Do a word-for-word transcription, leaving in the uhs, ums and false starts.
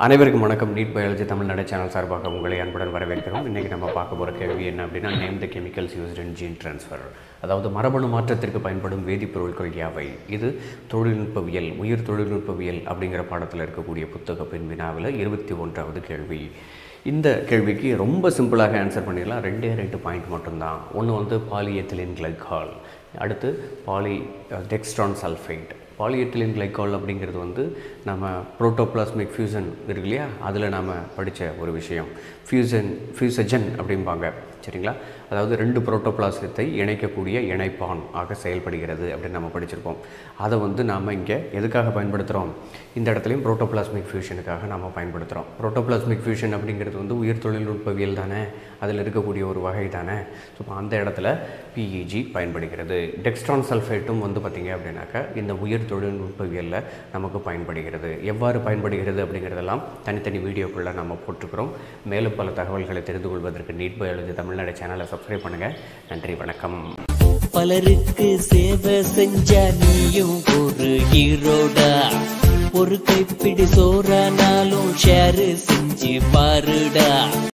அனைவருக்கும் வணக்கம். NEET biology Tamil Nadu channel சார்பாக உங்களை அன்புடன் வரவேற்கிறோம். இன்றைக்கி நம்ம பார்க்க போகிற கேள்வி என்ன அப்படின்னா, name the chemicals used in gene transfer, அதாவது மரபணு மாற்றத்திற்கு பயன்படும் வேதிப்பொருட்கள் யாவை. இது தொழில்நுட்பவியல், உயிர் தொழில்நுட்பவியல் அப்படிங்கிற பாடத்தில் இருக்கக்கூடிய புத்தக பின் வினாவில் இருபத்தி ஒன்றாவது கேள்வி. இந்த கேள்விக்கு ரொம்ப சிம்பிளாக ஆன்சர் பண்ணிடலாம். ரெண்டே ரெண்டு பாயிண்ட் மட்டும்தான். ஒன்று வந்து பாலிஎத்திலின் கிளைகால், அடுத்து poly dextran sulphide. Polyethylene glycol அப்படிங்கிறது வந்து நம்ம புரோட்டோபிளாஸ்மிக் ஃபியூசன் இருக்கு இல்லையா, அதில் நாம் படித்த ஒரு விஷயம். ஃபியூசன் ஃபியூசஜன் அப்படிம்பாங்க, சரிங்களா? அதாவது ரெண்டு புரோட்டோபிளாசத்தை இணைக்கக்கூடிய இணைப்பான் ஆக செயல்படுகிறது அப்படின்னு நம்ம படிச்சிருப்போம். அதை வந்து நாம் இங்கே எதுக்காக பயன்படுத்துகிறோம்? இந்த இடத்துலையும் புரோட்டோபிளாஸ்மிக் ஃபியூஷனுக்காக நாம் பயன்படுத்துகிறோம். புரோட்டோபிளாஸ்மிக் ஃபியூஷன் அப்படிங்கிறது வந்து உயிர் தொழில்நுட்பவியல் தானே, அதில் இருக்கக்கூடிய ஒரு வகை தானே. ஸோ அந்த இடத்துல பிஇஜி பயன்படுகிறது. டெக்ஸ்ட்ரான் சல்ஃபேட்டும் வந்து பார்த்திங்க அப்படின்னாக்கா இந்த உயிர் தொழில்நுட்பவியலில் நமக்கு பயன்படுகிறது. எவ்வாறு பயன்படுகிறது அப்படிங்கிறதெல்லாம் தனித்தனி வீடியோக்குள்ளே நம்ம போட்டுக்கிறோம். மேலும் பல தகவல்களை தெரிந்து கொள்வதற்கு நீட் பயாலஜி தமிழ்நாடு சேனலை சப்ஸ்கிரைப் பண்ணுங்கள். நன்றி, வணக்கம். பலருக்கு சேவை செஞ்ச நீயும் ஒரு ஹீரோடா. ஒரு கைப்பிடி சோறானாலும் ஷேர் செஞ்சு பாருடா.